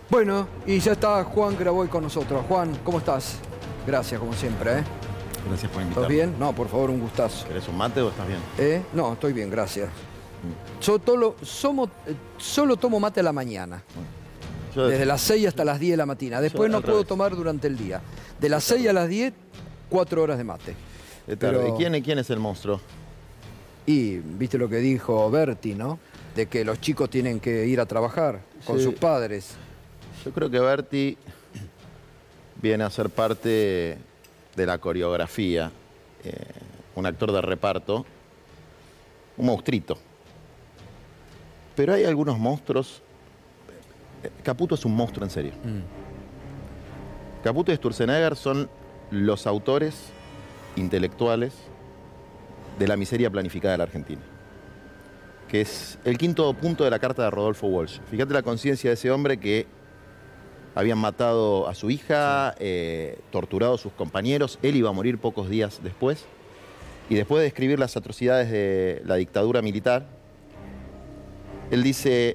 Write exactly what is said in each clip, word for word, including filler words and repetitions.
Bueno, y ya está Juan Graboy con nosotros. Juan, ¿cómo estás? Gracias, como siempre, ¿eh? Gracias por invitarme. ¿Estás bien? No, por favor, un gustazo. ¿Querés un mate o estás bien? ¿Eh? No, estoy bien, gracias. Yo tolo, somos, eh, solo tomo mate a la mañana. Yo, Desde las seis hasta las diez de la mañana. Después yo no al puedo revés. tomar durante el día. De las seis a las diez, cuatro horas de mate. de tarde. pero- ¿Y quién, quién es el monstruo? Y viste lo que dijo Berti, ¿no? De que los chicos tienen que ir a trabajar con Sí. sus padres. Yo creo que Berti viene a ser parte de la coreografía. Eh, un actor de reparto. Un monstruito. Pero hay algunos monstruos. Caputo es un monstruo en serio. Mm. Caputo y Sturzenegger son los autores intelectuales de la miseria planificada de la Argentina, que es el quinto punto de la carta de Rodolfo Walsh. Fíjate la conciencia de ese hombre que habían matado a su hija, eh, torturado a sus compañeros, él iba a morir pocos días después, y después de describir las atrocidades de la dictadura militar, él dice,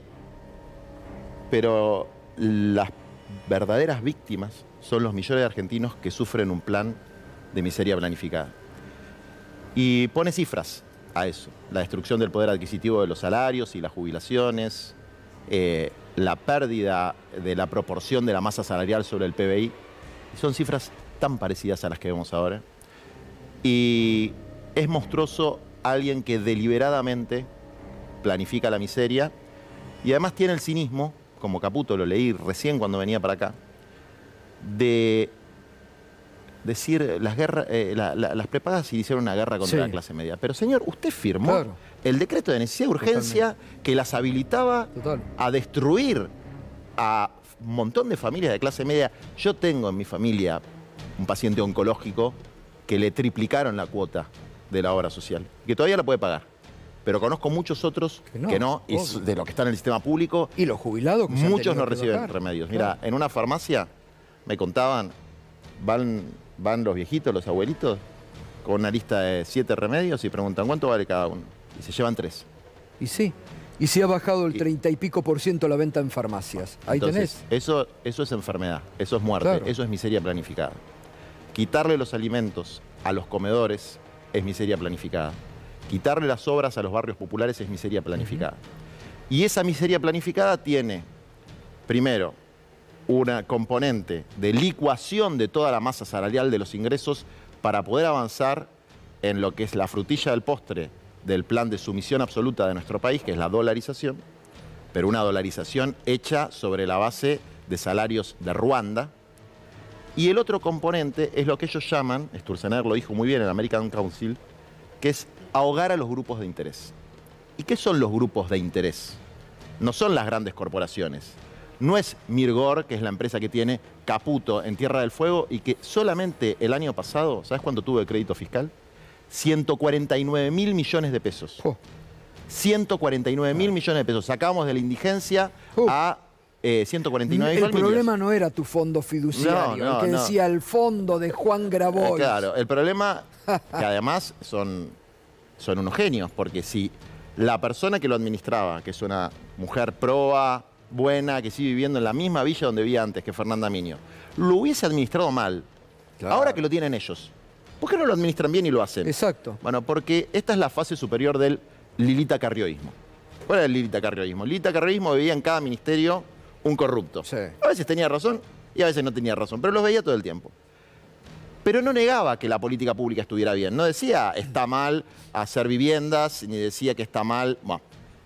pero las verdaderas víctimas son los millones de argentinos que sufren un plan de miseria planificada. Y pone cifras a eso, la destrucción del poder adquisitivo de los salarios y las jubilaciones, eh, la pérdida de la proporción de la masa salarial sobre el P B I. Son cifras tan parecidas a las que vemos ahora. Y es monstruoso alguien que deliberadamente planifica la miseria y además tiene el cinismo, como Caputo, lo leí recién cuando venía para acá, de decir las guerras, eh, la, la, las prepagas hicieron una guerra contra Sí. la clase media. Pero señor, usted firmó Claro. el decreto de necesidad y urgencia Totalmente. que las habilitaba Total. a destruir a un montón de familias de clase media. Yo tengo en mi familia un paciente oncológico que le triplicaron la cuota de la obra social, que todavía la puede pagar. Pero conozco muchos otros Que no, que no, y obvio. de los que están en el sistema público, Y los jubilados que se han muchos tenido no que reciben bajar. remedios. Claro. Mira, en una farmacia me contaban, van, van los viejitos, los abuelitos, con una lista de siete remedios y preguntan cuánto vale cada uno. Y se llevan tres. Y sí. Y si ha bajado el Y- treinta y pico por ciento la venta en farmacias. Ahí Entonces, tenés. Eso, eso es enfermedad, eso es muerte, Claro. eso es miseria planificada. Quitarle los alimentos a los comedores es miseria planificada. Quitarle las obras a los barrios populares es miseria planificada. Y esa miseria planificada tiene, primero, una componente de licuación de toda la masa salarial de los ingresos para poder avanzar en lo que es la frutilla del postre del plan de sumisión absoluta de nuestro país, que es la dolarización, pero una dolarización hecha sobre la base de salarios de Ruanda. Y el otro componente es lo que ellos llaman, Sturzenegger lo dijo muy bien en American Council, que es ahogar a los grupos de interés. ¿Y qué son los grupos de interés? No son las grandes corporaciones. No es Mirgor, que es la empresa que tiene Caputo en Tierra del Fuego y que solamente el año pasado, ¿sabes cuánto tuvo de crédito fiscal? ciento cuarenta y nueve mil millones de pesos. Oh. ciento cuarenta y nueve mil millones de pesos. Sacamos de la indigencia Uh. a eh, ciento cuarenta y nueve El mil problema no era tu fondo fiduciario, No, no, el que no. decía el fondo de Juan Graboy. Eh, claro, el problema que además son, son unos genios, porque si la persona que lo administraba, que es una mujer proa, buena, que sigue viviendo en la misma villa donde vivía antes que Fernanda Miño, lo hubiese administrado mal, Claro. ahora que lo tienen ellos, ¿por qué no lo administran bien y lo hacen? Exacto. Bueno, porque esta es la fase superior del Lilita Carrioísmo. ¿Cuál era el Lilita Carrioísmo? El Lilita Carrioísmo veía en cada ministerio un corrupto. Sí. A veces tenía razón y a veces no tenía razón, pero los veía todo el tiempo. Pero no negaba que la política pública estuviera bien. No decía está mal hacer viviendas, ni decía que está mal. Bueno,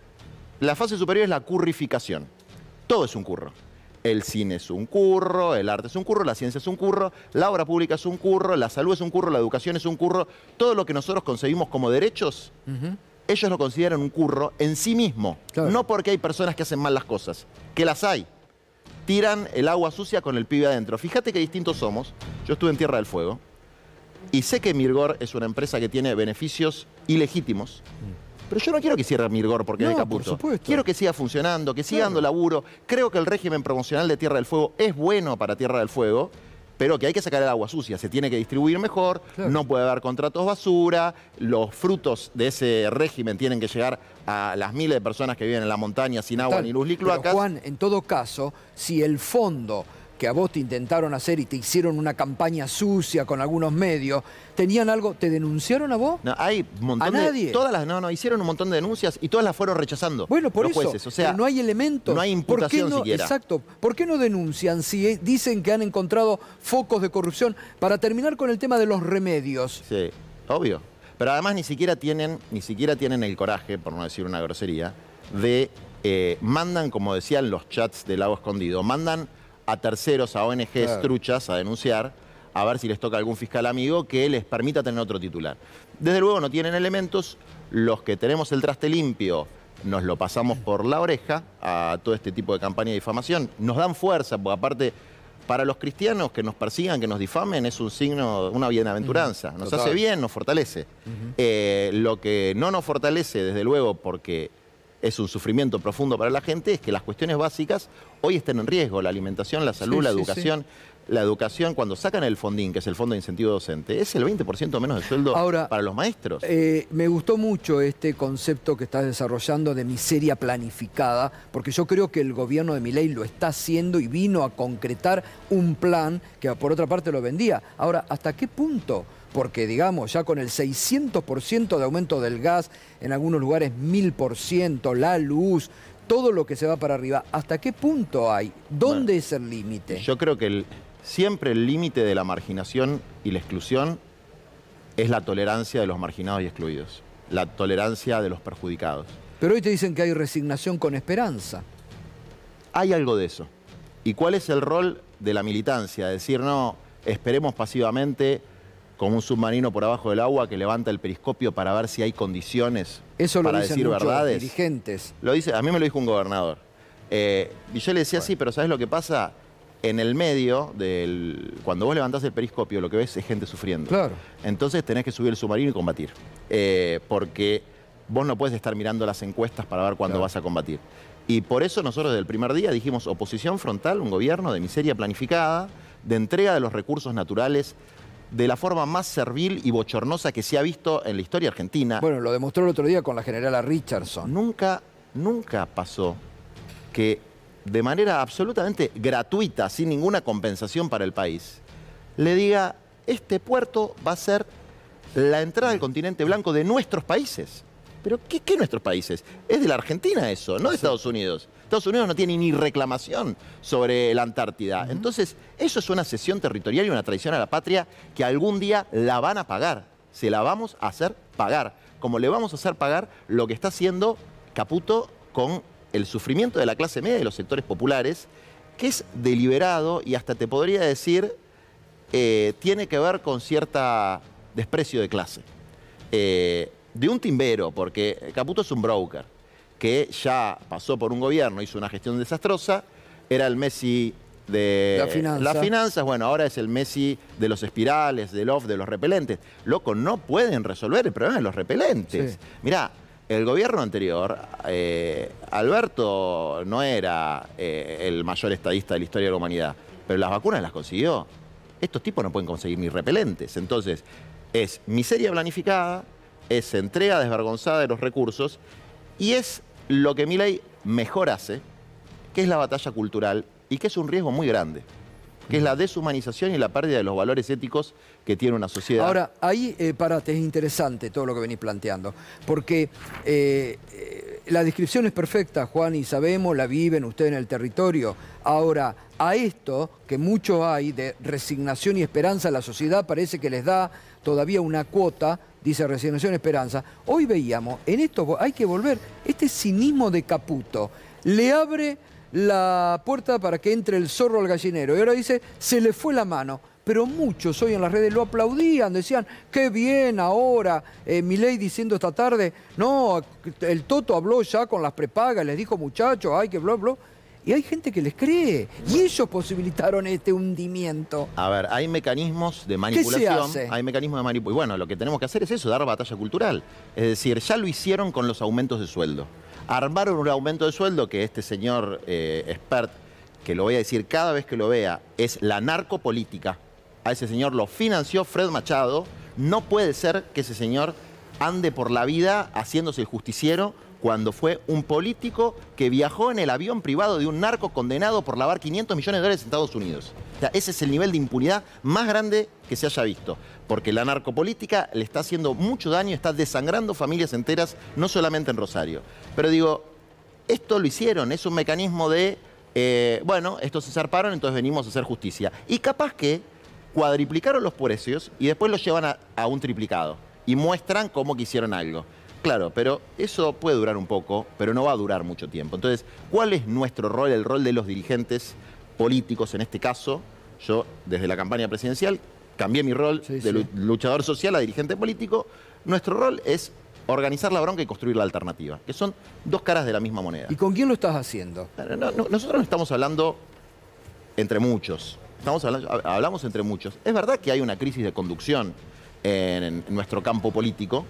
la fase superior es la currificación. Todo es un curro. El cine es un curro, el arte es un curro, la ciencia es un curro, la obra pública es un curro, la salud es un curro, la educación es un curro. Todo lo que nosotros concebimos como derechos, Ujú. ellos lo consideran un curro en sí mismo. Claro. No porque hay personas que hacen mal las cosas, que las hay. Tiran el agua sucia con el pibe adentro. Fíjate qué distintos somos. Yo estuve en Tierra del Fuego y sé que Mirgor es una empresa que tiene beneficios ilegítimos. Pero yo no quiero que cierre Mirgor porque es No, de por Caputo. supuesto. Quiero que siga funcionando, que siga Claro. dando laburo. Creo que el régimen promocional de Tierra del Fuego es bueno para Tierra del Fuego pero que hay que sacar el agua sucia, se tiene que distribuir mejor, claro. No puede haber contratos basura, los frutos de ese régimen tienen que llegar a las miles de personas que viven en la montaña sin agua, Tal, ni luz, ni cloacas. Pero Juan, en todo caso, si el fondo que a vos te intentaron hacer y te hicieron una campaña sucia con algunos medios, ¿tenían algo? ¿Te denunciaron a vos? No, hay un montón ¿A de... nadie? Todas las, no, no, hicieron un montón de denuncias y todas las fueron rechazando. Bueno, por los eso, jueces. O sea, no hay elementos. No hay imputación ¿Por qué no, siquiera. Exacto. ¿Por qué no denuncian si dicen que han encontrado focos de corrupción? Para terminar con el tema de los remedios. Sí, obvio. Pero además ni siquiera tienen, ni siquiera tienen el coraje, por no decir una grosería, de... Eh, mandan, como decían los chats del Lago Escondido, mandan a terceros, a O N Ges claro. truchas a denunciar, a ver si les toca algún fiscal amigo que les permita tener otro titular. Desde luego no tienen elementos, los que tenemos el traste limpio nos lo pasamos por la oreja a todo este tipo de campaña de difamación. Nos dan fuerza, porque aparte, para los cristianos que nos persigan, que nos difamen, es un signo, una bienaventuranza. Nos Total. hace bien, nos fortalece. Uh-huh. eh, lo que no nos fortalece, desde luego, porque es un sufrimiento profundo para la gente, es que las cuestiones básicas hoy estén en riesgo. La alimentación, la salud, sí, la educación. Sí, sí. La educación, cuando sacan el fondín, que es el Fondo de Incentivo Docente, es el veinte por ciento menos de sueldo Ahora, para los maestros. Eh, me gustó mucho este concepto que estás desarrollando de miseria planificada, porque yo creo que el gobierno de Milei lo está haciendo y vino a concretar un plan que por otra parte lo vendía. Ahora, ¿hasta qué punto? Porque, digamos, ya con el seiscientos por ciento de aumento del gas, en algunos lugares mil por ciento, la luz, todo lo que se va para arriba, ¿hasta qué punto hay? ¿Dónde bueno, es el límite? Yo creo que el, siempre el límite de la marginación y la exclusión es la tolerancia de los marginados y excluidos, la tolerancia de los perjudicados. Pero hoy te dicen que hay resignación con esperanza. Hay algo de eso. ¿Y cuál es el rol de la militancia? Decir, no, esperemos pasivamente como un submarino por abajo del agua que levanta el periscopio para ver si hay condiciones Eso para lo dicen decir muchos verdades. dirigentes. Lo dice, a mí me lo dijo un gobernador. Eh, y yo le decía, bueno. sí, pero ¿sabes lo que pasa? En el medio, del, cuando vos levantás el periscopio, lo que ves es gente sufriendo. Claro. Entonces tenés que subir el submarino y combatir. Eh, porque vos no puedes estar mirando las encuestas para ver cuándo claro. vas a combatir. Y por eso nosotros desde el primer día dijimos oposición frontal, un gobierno de miseria planificada, de entrega de los recursos naturales de la forma más servil y bochornosa que se ha visto en la historia argentina. Bueno, lo demostró el otro día con la generala Richardson. Nunca, nunca pasó que de manera absolutamente gratuita, sin ninguna compensación para el país, le diga, este puerto va a ser la entrada al continente blanco de nuestros países. ¿Pero qué, qué nuestros países? Es de la Argentina eso, no de Estados Unidos. Estados Unidos no tiene ni reclamación sobre la Antártida. Uh-huh. Entonces, eso es una cesión territorial y una traición a la patria que algún día la van a pagar. Se la vamos a hacer pagar. Como le vamos a hacer pagar lo que está haciendo Caputo con el sufrimiento de la clase media y los sectores populares, que es deliberado y hasta te podría decir, eh, tiene que ver con cierta desprecio de clase. Eh, de un timbero, porque Caputo es un broker, que ya pasó por un gobierno, hizo una gestión desastrosa, era el Messi de la finanza. las finanzas, bueno, ahora es el Messi de los espirales, del off, de los repelentes. Loco, no pueden resolver el problema de los repelentes. Sí. Mirá, el gobierno anterior, eh, Alberto no era eh, el mayor estadista de la historia de la humanidad, pero las vacunas las consiguió. Estos tipos no pueden conseguir ni repelentes. Entonces, es miseria planificada, es entrega desvergonzada de los recursos y es lo que Milei mejor hace, que es la batalla cultural y que es un riesgo muy grande, que es la deshumanización y la pérdida de los valores éticos que tiene una sociedad. Ahora, ahí, eh, parate, es interesante todo lo que venís planteando, porque eh, eh, la descripción es perfecta, Juan, y sabemos, la viven ustedes en el territorio. Ahora, a esto, que mucho hay de resignación y esperanza, la sociedad parece que les da todavía una cuota, dice resignación y esperanza. Hoy veíamos, en esto hay que volver, este cinismo de Caputo, le abre la puerta para que entre el zorro al gallinero, y ahora dice, se le fue la mano. Pero muchos hoy en las redes lo aplaudían, decían, qué bien ahora, eh, Milei diciendo esta tarde, no, el Toto habló ya con las prepagas, les dijo, muchachos, hay que bla, bla. Y hay gente que les cree, y ellos posibilitaron este hundimiento. A ver, hay mecanismos de manipulación. ¿Qué se hace? Hay mecanismos de manipulación. Y bueno, lo que tenemos que hacer es eso, dar batalla cultural. Es decir, ya lo hicieron con los aumentos de sueldo. Armaron un aumento de sueldo que este señor eh, expert, que lo voy a decir cada vez que lo vea, es la narcopolítica. a ese señor lo financió Fred Machado. No puede ser que ese señor ande por la vida haciéndose el justiciero cuando fue un político que viajó en el avión privado de un narco condenado por lavar quinientos millones de dólares en Estados Unidos. O sea, ese es el nivel de impunidad más grande que se haya visto. Porque la narcopolítica le está haciendo mucho daño, está desangrando familias enteras, no solamente en Rosario. Pero digo, esto lo hicieron, es un mecanismo de, eh, bueno, estos se zarparon, entonces venimos a hacer justicia. Y capaz que cuadriplicaron los precios y después los llevan a, a un triplicado. Y muestran cómo que hicieron algo. Claro, pero eso puede durar un poco, pero no va a durar mucho tiempo. Entonces, ¿cuál es nuestro rol, el rol de los dirigentes políticos en este caso? Yo, desde la campaña presidencial, cambié mi rol sí, de sí. luchador social a dirigente político. Nuestro rol es organizar la bronca y construir la alternativa, que son dos caras de la misma moneda. ¿Y con quién lo estás haciendo? No, no, nosotros no estamos hablando entre muchos. Estamos hablando, hablamos entre muchos. Es verdad que hay una crisis de conducción en, en nuestro campo político,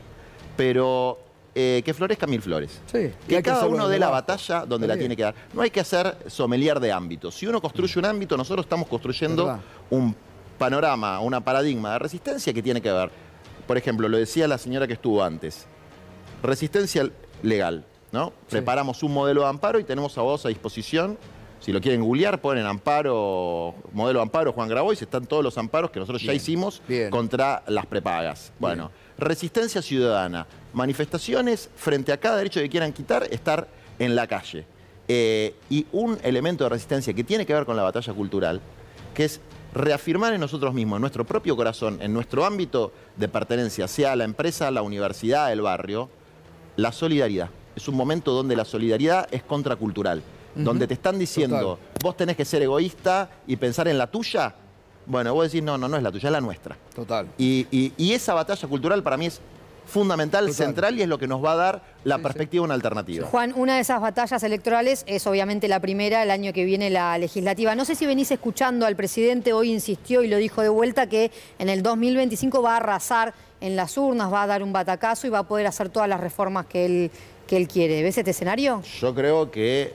pero eh, que florezca mil flores. Sí, que, que cada uno dé la abajo. batalla donde Está la bien. tiene que dar. No hay que hacer sommelier de ámbitos. Si uno construye un ámbito, nosotros estamos construyendo un panorama, una paradigma de resistencia que tiene que ver. Por ejemplo, lo decía la señora que estuvo antes. Resistencia legal, ¿no? Sí. Preparamos un modelo de amparo y tenemos a vos a disposición. Si lo quieren googlear, ponen amparo, modelo de amparo Juan Grabois, están todos los amparos que nosotros bien, ya hicimos bien. contra las prepagas. Bueno, bien. Resistencia ciudadana, manifestaciones frente a cada derecho que quieran quitar, estar en la calle. Eh, y un elemento de resistencia que tiene que ver con la batalla cultural, que es reafirmar en nosotros mismos, en nuestro propio corazón, en nuestro ámbito de pertenencia, sea la empresa, la universidad, el barrio, la solidaridad. Es un momento donde la solidaridad es contracultural. Uh-huh. Donde te están diciendo, Total. vos tenés que ser egoísta y pensar en la tuya, bueno, vos decís, no, no, no es la tuya, es la nuestra. Total. Y, y, y esa batalla cultural para mí es fundamental, Total. central, y es lo que nos va a dar la sí, perspectiva de sí. una alternativa. Juan, una de esas batallas electorales es obviamente la primera, el año que viene la legislativa. No sé si venís escuchando al presidente, hoy insistió y lo dijo de vuelta, que en el dos mil veinticinco va a arrasar en las urnas, va a dar un batacazo y va a poder hacer todas las reformas que él, que él quiere. ¿Ves este escenario? Yo creo que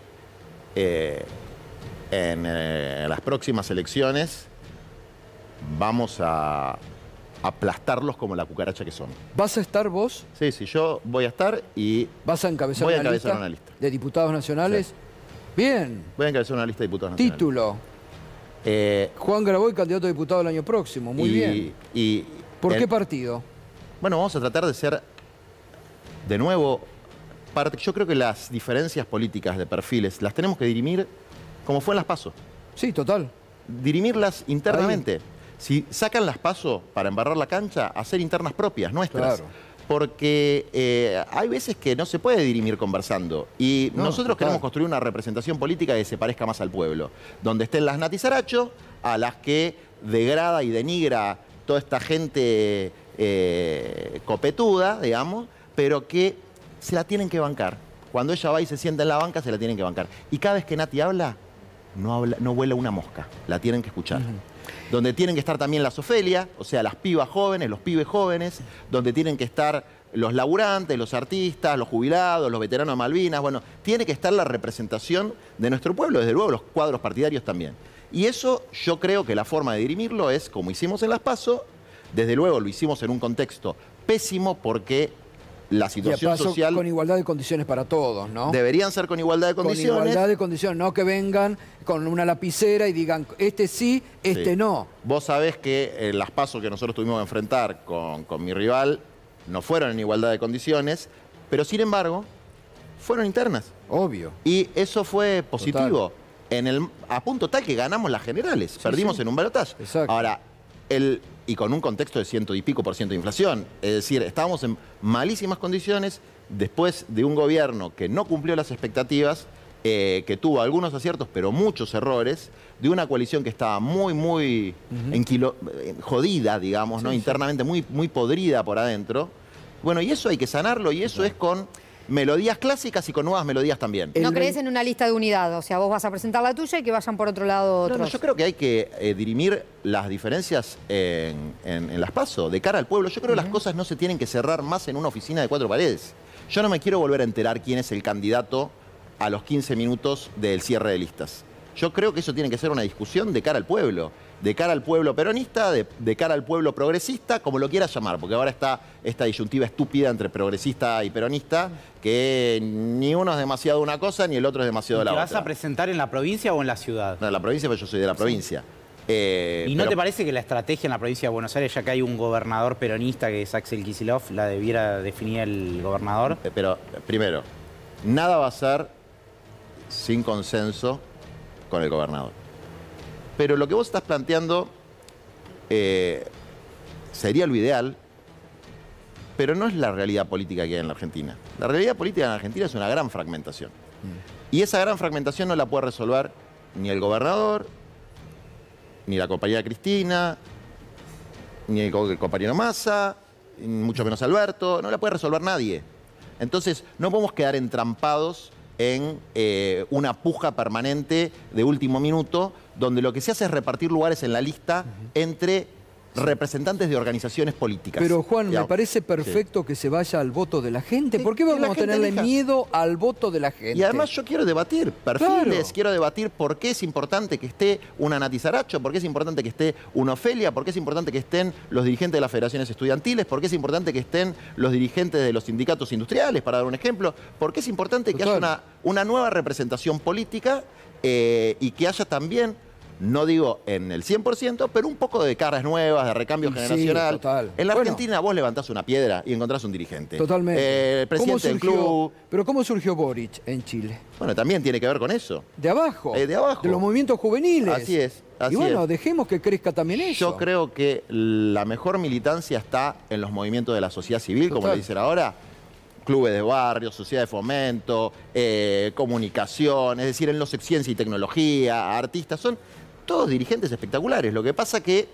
Eh, en eh, las próximas elecciones vamos a aplastarlos como la cucaracha que son. ¿Vas a estar vos? Sí, sí, yo voy a estar y... ¿Vas a encabezar, voy a una, encabezar lista una lista de diputados nacionales? Sí. Bien. Voy a encabezar una lista de diputados nacionales. Título. Eh, Juan Grabois, candidato a diputado el año próximo. Muy y, bien. Y, ¿Por el, qué partido? Bueno, vamos a tratar de ser, de nuevo... Yo creo que las diferencias políticas de perfiles las tenemos que dirimir como fue en las PASO. Sí, total. Dirimirlas internamente. Ahí. Si sacan las PASO para embarrar la cancha, hacer internas propias, nuestras. Claro. Porque eh, hay veces que no se puede dirimir conversando. Y no, nosotros total. queremos construir una representación política que se parezca más al pueblo. Donde estén las Nati Saracho, a las que degrada y denigra toda esta gente eh, copetuda, digamos, pero que se la tienen que bancar. Cuando ella va y se sienta en la banca, se la tienen que bancar. Y cada vez que Nati habla, no, habla, no vuela una mosca. La tienen que escuchar. Uh-huh. Donde tienen que estar también las Ofelia, o sea, las pibas jóvenes, los pibes jóvenes. Donde tienen que estar los laburantes, los artistas, los jubilados, los veteranos de Malvinas. Bueno, tiene que estar la representación de nuestro pueblo, desde luego los cuadros partidarios también. Y eso yo creo que la forma de dirimirlo es como hicimos en las PASO. Desde luego lo hicimos en un contexto pésimo porque... la situación social... Con igualdad de condiciones para todos, ¿no? Deberían ser con igualdad de condiciones. Con igualdad de condiciones, no que vengan con una lapicera y digan, este sí, este sí. no. Vos sabés que eh, las pasos que nosotros tuvimos que enfrentar con, con mi rival no fueron en igualdad de condiciones, pero sin embargo, fueron internas. Obvio. Y eso fue positivo. En el, a punto tal que ganamos las generales. Sí, Perdimos sí. en un balotaje. Exacto. Ahora, el... y con un contexto de ciento y pico por ciento de inflación. Es decir, estábamos en malísimas condiciones después de un gobierno que no cumplió las expectativas, eh, que tuvo algunos aciertos, pero muchos errores, de una coalición que estaba muy, muy uh-huh. enquilo, jodida, digamos, sí, ¿no? Sí. internamente muy, muy podrida por adentro. Bueno, y eso hay que sanarlo, y eso uh-huh. es con... melodías clásicas y con nuevas melodías también. No crees en una lista de unidad, o sea, vos vas a presentar la tuya y que vayan por otro lado otros. No, no, yo creo que hay que eh, dirimir las diferencias en, en, en las PASO, de cara al pueblo. Yo creo uh-huh. que las cosas no se tienen que cerrar más en una oficina de cuatro paredes. Yo no me quiero volver a enterar quién es el candidato a los quince minutos del cierre de listas. Yo creo que eso tiene que ser una discusión de cara al pueblo, de cara al pueblo peronista, de, de cara al pueblo progresista, como lo quieras llamar, porque ahora está esta disyuntiva estúpida entre progresista y peronista, que ni uno es demasiado una cosa ni el otro es demasiado la ¿Te otra. vas a presentar en la provincia o en la ciudad? No, en la provincia, pero yo soy de la provincia. Sí. Eh, ¿Y no pero, te parece que la estrategia en la provincia de Buenos Aires, ya que hay un gobernador peronista que es Axel Kicillof, la debiera definir el gobernador? Eh, pero, primero, nada va a ser sin consenso con el gobernador. Pero lo que vos estás planteando eh, sería lo ideal, pero no es la realidad política que hay en la Argentina. La realidad política en la Argentina es una gran fragmentación. Mm. Y esa gran fragmentación no la puede resolver ni el gobernador, ni la compañera Cristina, ni el, el compañero Massa, mucho menos Alberto, no la puede resolver nadie. Entonces, no podemos quedar entrampados en eh, una puja permanente de último minuto, donde lo que se hace es repartir lugares en la lista uh-huh. entre representantes de organizaciones políticas. Pero Juan, ya, me parece perfecto sí. que se vaya al voto de la gente. ¿Por qué vamos a tenerle elija? miedo al voto de la gente? Y además yo quiero debatir perfiles, claro. quiero debatir por qué es importante que esté una Nati Saracho, por qué es importante que esté una Ofelia, por qué es importante que estén los dirigentes de las federaciones estudiantiles, por qué es importante que estén los dirigentes de los sindicatos industriales, para dar un ejemplo, por qué es importante Total. que haya una, una nueva representación política eh, y que haya también, no digo en el cien por ciento, pero un poco de caras nuevas, de recambio sí, generacional. Total. En la bueno, Argentina vos levantás una piedra y encontrás un dirigente. Totalmente. Eh, el presidente del club. Pero ¿cómo surgió Boric en Chile? Bueno, también tiene que ver con eso. De abajo. Eh, de abajo. De los movimientos juveniles. Así es. Así y bueno, es. dejemos que crezca también eso. Yo creo que la mejor militancia está en los movimientos de la sociedad civil, Total. como le dicen ahora. Clubes de barrio, sociedad de fomento, eh, comunicación, es decir, en los ciencia y tecnología, artistas, son todos dirigentes espectaculares. Lo que pasa que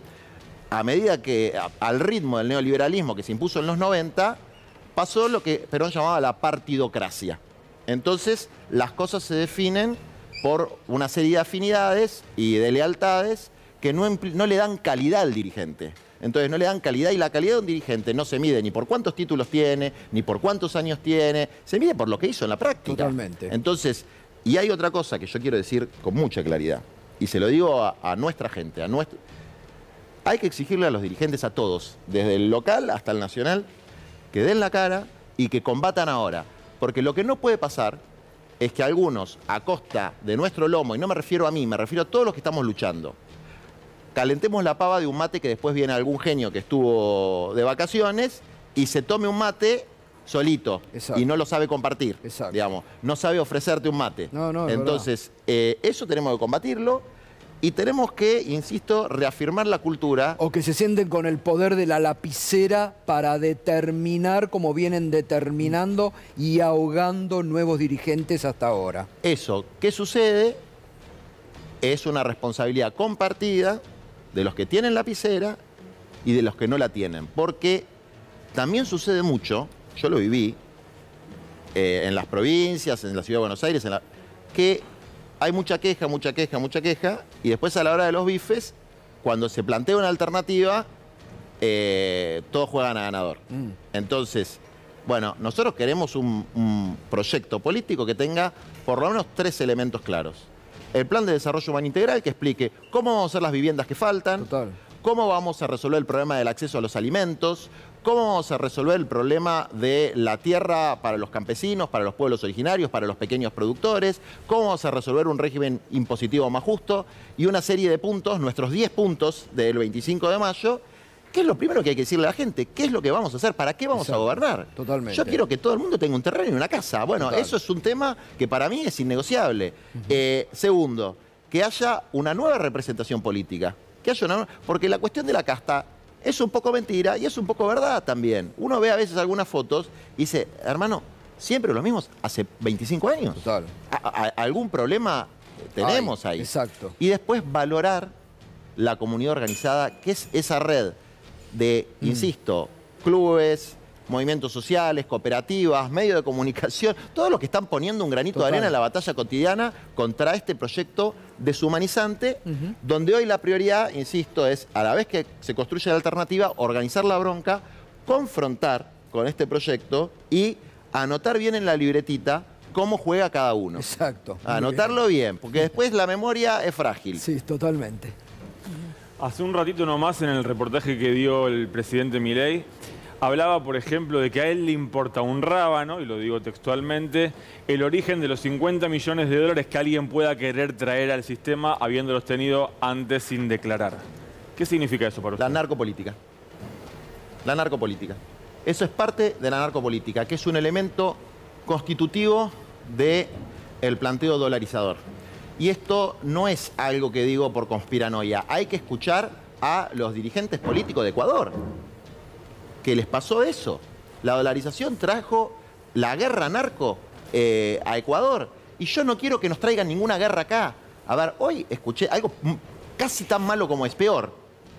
a medida que a, al ritmo del neoliberalismo que se impuso en los noventa, pasó lo que Perón llamaba la partidocracia. Entonces las cosas se definen por una serie de afinidades y de lealtades que no, no le dan calidad al dirigente. Entonces no le dan calidad, y la calidad de un dirigente no se mide ni por cuántos títulos tiene, ni por cuántos años tiene, se mide por lo que hizo en la práctica. Totalmente. Entonces, y hay otra cosa que yo quiero decir con mucha claridad, y se lo digo a, a nuestra gente, a nuestro... hay que exigirle a los dirigentes, a todos, desde el local hasta el nacional, que den la cara y que combatan ahora. Porque lo que no puede pasar es que algunos, a costa de nuestro lomo, y no me refiero a mí, me refiero a todos los que estamos luchando, calentemos la pava de un mate que después viene algún genio que estuvo de vacaciones y se tome un mate solito. Exacto. Y no lo sabe compartir. Exacto. Digamos, no sabe ofrecerte un mate. No, no, Entonces, eh, eso tenemos que combatirlo y tenemos que, insisto, reafirmar la cultura. O que se sienten con el poder de la lapicera para determinar como vienen determinando y ahogando nuevos dirigentes hasta ahora. Eso, ¿qué sucede? Es una responsabilidad compartida de los que tienen lapicera y de los que no la tienen. Porque también sucede mucho, yo lo viví, eh, en las provincias, en la ciudad de Buenos Aires, en la, que hay mucha queja, mucha queja, mucha queja, y después a la hora de los bifes, cuando se plantea una alternativa, eh, todos juegan a ganador. Mm. Entonces, bueno, nosotros queremos un, un proyecto político que tenga por lo menos tres elementos claros. El plan de desarrollo humano integral, que explique cómo vamos a hacer las viviendas que faltan, Total. cómo vamos a resolver el problema del acceso a los alimentos, cómo vamos a resolver el problema de la tierra para los campesinos, para los pueblos originarios, para los pequeños productores, cómo vamos a resolver un régimen impositivo más justo y una serie de puntos, nuestros diez puntos del veinticinco de mayo, que es lo primero que hay que decirle a la gente, qué es lo que vamos a hacer, para qué vamos Exacto. a gobernar. Totalmente. Yo quiero que todo el mundo tenga un terreno y una casa. Bueno, Total. eso es un tema que para mí es innegociable. Uh-huh. eh, segundo, que haya una nueva representación política. Que haya una... Porque la cuestión de la casta es un poco mentira y es un poco verdad también. Uno ve a veces algunas fotos y dice, hermano, siempre los mismos hace veinticinco años. Total. A, a, ¿Algún problema tenemos Ay, ahí? Exacto. Y después valorar la comunidad organizada, que es esa red de, mm. insisto, clubes, movimientos sociales, cooperativas, medios de comunicación, todos los que están poniendo un granito Total. de arena en la batalla cotidiana contra este proyecto deshumanizante, uh-huh. donde hoy la prioridad, insisto, es, a la vez que se construye la alternativa, organizar la bronca, confrontar con este proyecto y anotar bien en la libretita cómo juega cada uno. Exacto. Anotarlo bien, porque después la memoria es frágil. Sí, totalmente. Hace un ratito nomás en el reportaje que dio el presidente Milei, hablaba, por ejemplo, de que a él le importa un rábano, y lo digo textualmente, el origen de los cincuenta millones de dólares que alguien pueda querer traer al sistema habiéndolos tenido antes sin declarar. ¿Qué significa eso para usted? La narcopolítica. La narcopolítica. Eso es parte de la narcopolítica, que es un elemento constitutivo del planteo dolarizador. Y esto no es algo que digo por conspiranoia. Hay que escuchar a los dirigentes políticos de Ecuador, que les pasó eso. La dolarización trajo la guerra narco eh, a Ecuador. Y yo no quiero que nos traigan ninguna guerra acá. A ver, hoy escuché algo casi tan malo como es peor,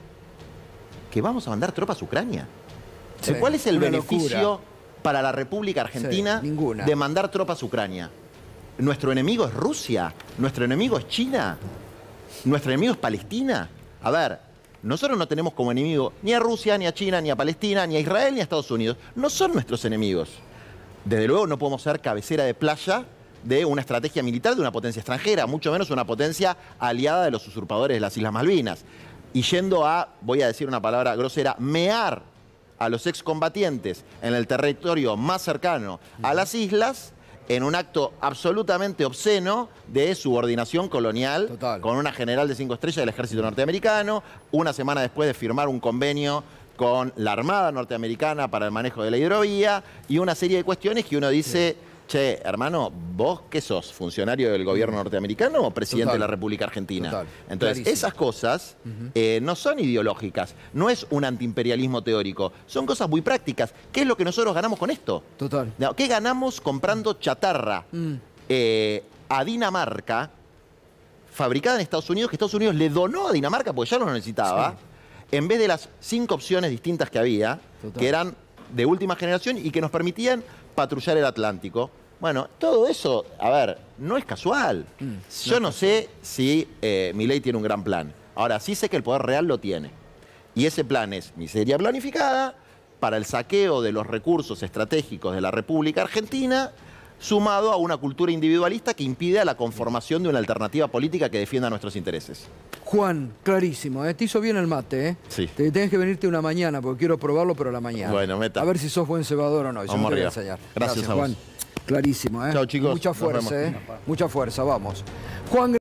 que vamos a mandar tropas a Ucrania. Sí, ¿cuál es el beneficio locura. para la República Argentina sí, ninguna. de mandar tropas a Ucrania? ¿Nuestro enemigo es Rusia? ¿Nuestro enemigo es China? ¿Nuestro enemigo es Palestina? A ver, nosotros no tenemos como enemigo ni a Rusia, ni a China, ni a Palestina, ni a Israel, ni a Estados Unidos. No son nuestros enemigos. Desde luego no podemos ser cabecera de playa de una estrategia militar de una potencia extranjera, mucho menos una potencia aliada de los usurpadores de las Islas Malvinas. Y yendo a, voy a decir una palabra grosera, mear a los excombatientes en el territorio más cercano a las islas, en un acto absolutamente obsceno de subordinación colonial Total. con una general de cinco estrellas del ejército norteamericano, una semana después de firmar un convenio con la Armada norteamericana para el manejo de la hidrovía y una serie de cuestiones que uno dice, sí. che, hermano, ¿vos qué sos? ¿Funcionario del gobierno norteamericano o presidente Total. de la República Argentina? Total. Entonces, Clarísimo. esas cosas uh-huh. eh, no son ideológicas, no es un antiimperialismo teórico, son cosas muy prácticas. ¿Qué es lo que nosotros ganamos con esto? Total. ¿Qué ganamos comprando chatarra mm. eh, a Dinamarca, fabricada en Estados Unidos, que Estados Unidos le donó a Dinamarca porque ya lo necesitaba, sí. en vez de las cinco opciones distintas que había, Total. que eran de última generación y que nos permitían patrullar el Atlántico? Bueno, todo eso, a ver, no es casual. Mm, Yo no, no sé si eh, Milei tiene un gran plan. Ahora, sí sé que el poder real lo tiene. Y ese plan es miseria planificada para el saqueo de los recursos estratégicos de la República Argentina, sumado a una cultura individualista que impide la conformación de una alternativa política que defienda nuestros intereses. Juan, clarísimo, ¿eh? Te hizo bien el mate, ¿eh? Sí. Te tenés que venirte una mañana porque quiero probarlo, pero a la mañana. Bueno, meta. A ver si sos buen cebador o no. Yo Vamos te voy a arriba. enseñar. Gracias, Gracias a vos. Juan. Clarísimo, ¿eh? Chao, chicos. Mucha fuerza, ¿eh? Mucha fuerza, vamos. Juan